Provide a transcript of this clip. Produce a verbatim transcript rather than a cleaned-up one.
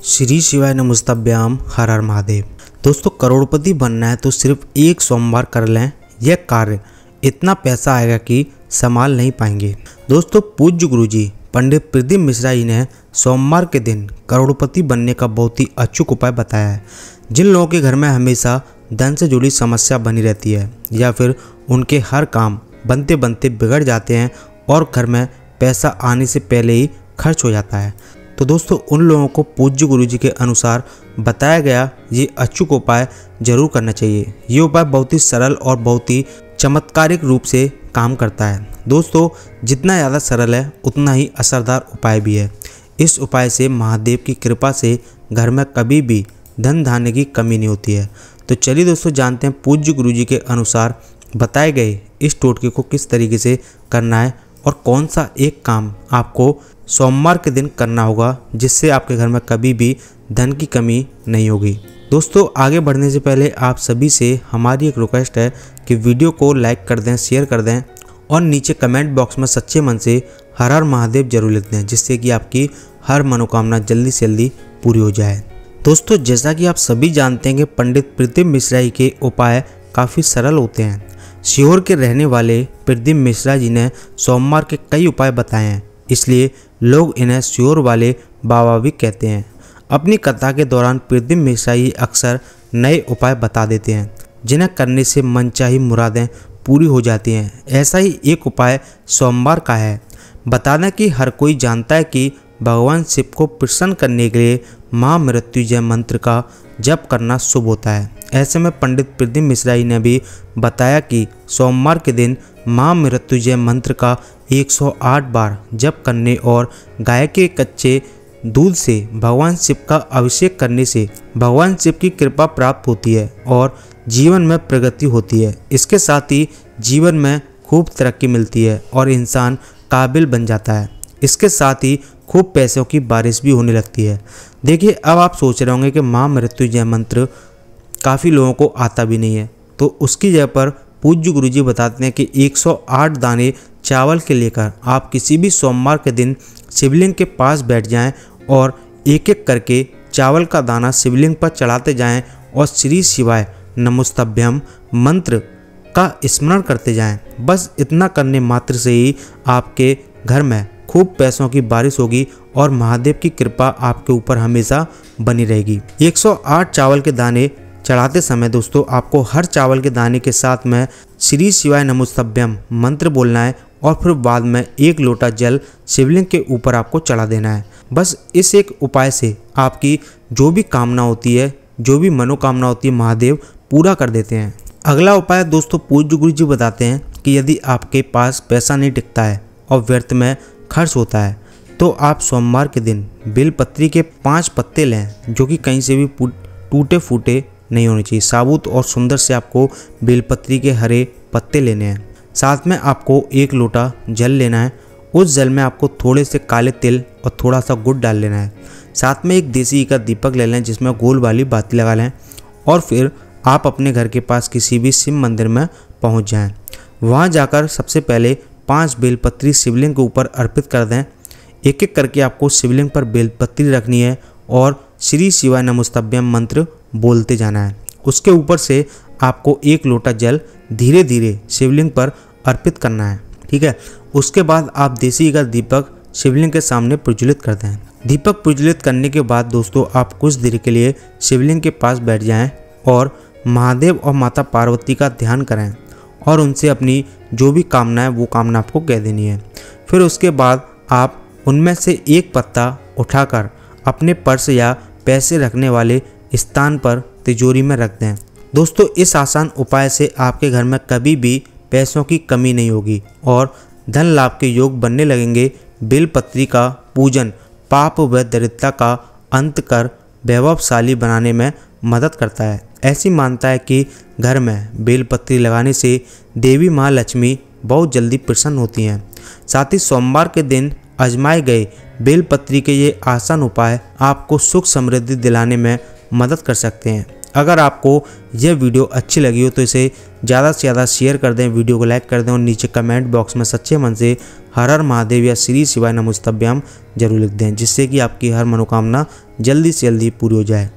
श्री शिवाय नमस्तभ्याम, हर हर महादेव। दोस्तों, करोड़पति बनना है तो सिर्फ एक सोमवार कर लें यह कार्य, इतना पैसा आएगा कि संभाल नहीं पाएंगे। दोस्तों, पूज्य गुरुजी पंडित प्रदीप मिश्रा जी ने सोमवार के दिन करोड़पति बनने का बहुत ही अचूक उपाय बताया है। जिन लोगों के घर में हमेशा धन से जुड़ी समस्या बनी रहती है या फिर उनके हर काम बनते बनते बिगड़ जाते हैं और घर में पैसा आने से पहले ही खर्च हो जाता है, तो दोस्तों उन लोगों को पूज्य गुरुजी के अनुसार बताया गया ये अचूक उपाय जरूर करना चाहिए। ये उपाय बहुत ही सरल और बहुत ही चमत्कारिक रूप से काम करता है। दोस्तों, जितना ज़्यादा सरल है उतना ही असरदार उपाय भी है। इस उपाय से महादेव की कृपा से घर में कभी भी धन धान्य की कमी नहीं होती है। तो चलिए दोस्तों, जानते हैं पूज्य गुरुजी के अनुसार बताए गए इस टोटके को किस तरीके से करना है और कौन सा एक काम आपको सोमवार के दिन करना होगा जिससे आपके घर में कभी भी धन की कमी नहीं होगी। दोस्तों, आगे बढ़ने से पहले आप सभी से हमारी एक रिक्वेस्ट है कि वीडियो को लाइक कर दें, शेयर कर दें और नीचे कमेंट बॉक्स में सच्चे मन से हर हर महादेव जरूर लिख दें, जिससे कि आपकी हर मनोकामना जल्दी से जल्दी पूरी हो जाए। दोस्तों, जैसा कि आप सभी जानते हैं कि पंडित प्रदीप मिश्रा जी के उपाय काफ़ी सरल होते हैं। सीहोर के रहने वाले प्रदीप मिश्रा जी ने सोमवार के कई उपाय बताए हैं, इसलिए लोग इन्हें सीहोर वाले बाबा भी कहते हैं। अपनी कथा के दौरान प्रदीप मिश्रा जी अक्सर नए उपाय बता देते हैं जिन्हें करने से मनचाही मुरादें पूरी हो जाती हैं। ऐसा ही एक उपाय सोमवार का है। बता दें कि हर कोई जानता है कि भगवान शिव को प्रसन्न करने के लिए महामृत्युंजय मंत्र का जप करना शुभ होता है। ऐसे में पंडित प्रदीप मिश्रा जी ने भी बताया कि सोमवार के दिन महामृत्युंजय मंत्र का एक सौ आठ बार जप करने और गाय के कच्चे दूध से भगवान शिव का अभिषेक करने से भगवान शिव की कृपा प्राप्त होती है और जीवन में प्रगति होती है। इसके साथ ही जीवन में खूब तरक्की मिलती है और इंसान काबिल बन जाता है। इसके साथ ही खूब पैसों की बारिश भी होने लगती है। देखिए, अब आप सोच रहे होंगे कि महामृत्युंजय मंत्र काफ़ी लोगों को आता भी नहीं है, तो उसकी जगह पर पूज्य गुरुजी बताते हैं कि एक सौ आठ दाने चावल के लेकर आप किसी भी सोमवार के दिन शिवलिंग के पास बैठ जाएं और एक एक करके चावल का दाना शिवलिंग पर चढ़ाते जाएं और श्री शिवाय नमस्तभ्यम मंत्र का स्मरण करते जाएं। बस इतना करने मात्र से ही आपके घर में खूब पैसों की बारिश होगी और महादेव की कृपा आपके ऊपर हमेशा बनी रहेगी। एक सौ आठ चावल के दाने चढ़ाते समय दोस्तों आपको हर चावल के दाने के साथ में श्री शिवाय नमस्तभ्यम मंत्र बोलना है और फिर बाद में एक लोटा जल शिवलिंग के ऊपर आपको चढ़ा देना है। बस इस एक उपाय से आपकी जो भी कामना होती है, जो भी मनोकामना होती है, महादेव पूरा कर देते हैं। अगला उपाय दोस्तों पूज्य गुरु जी बताते हैं कि यदि आपके पास पैसा नहीं टिकता है और व्यर्थ में खर्च होता है तो आप सोमवार के दिन बेलपत्री के पाँच पत्ते लें, जो कि कहीं से भी टूटे फूटे नहीं होने चाहिए। साबुत और सुंदर से आपको बेलपत्री के हरे पत्ते लेने हैं। साथ में आपको एक लोटा जल लेना है। उस जल में आपको थोड़े से काले तिल और थोड़ा सा गुड़ डाल लेना है। साथ में एक देसी घी का दीपक ले लें जिसमें गोल वाली बाती लगा लें और फिर आप अपने घर के पास किसी भी शिव मंदिर में पहुंच जाएं। वहां जाकर सबसे पहले पांच बेलपत्री शिवलिंग के ऊपर अर्पित कर दें। एक एक करके आपको शिवलिंग पर बेलपत्री रखनी है और श्री शिवाय नमस्तभ्यम मंत्र बोलते जाना है। उसके ऊपर से आपको एक लोटा जल धीरे धीरे शिवलिंग पर अर्पित करना है, ठीक है। उसके बाद आप देसी घी का दीपक शिवलिंग के सामने प्रज्वलित कर दें। दीपक प्रज्वलित करने के बाद दोस्तों आप कुछ देर के लिए शिवलिंग के पास बैठ जाएं और महादेव और माता पार्वती का ध्यान करें और उनसे अपनी जो भी कामना है वो कामना आपको कह देनी है। फिर उसके बाद आप उनमें से एक पत्ता उठाकर अपने पर्स या पैसे रखने वाले स्थान पर तिजोरी में रख दें। दोस्तों, इस आसान उपाय से आपके घर में कभी भी पैसों की कमी नहीं होगी और धन लाभ के योग बनने लगेंगे। बेलपत्री का पूजन पाप व दरिद्रता का अंत कर वैभवशाली बनाने में मदद करता है। ऐसी मानता है कि घर में बेलपत्री लगाने से देवी माँ लक्ष्मी बहुत जल्दी प्रसन्न होती हैं। साथ ही सोमवार के दिन आजमाए गए बेलपत्री के ये आसान उपाय आपको सुख समृद्धि दिलाने में मदद कर सकते हैं। अगर आपको यह वीडियो अच्छी लगी हो तो इसे ज़्यादा से ज़्यादा शेयर कर दें, वीडियो को लाइक कर दें और नीचे कमेंट बॉक्स में सच्चे मन से हर हर महादेव या श्री शिवाय नमोस्तुभ्यम जरूर लिख दें, जिससे कि आपकी हर मनोकामना जल्दी से जल्दी पूरी हो जाए।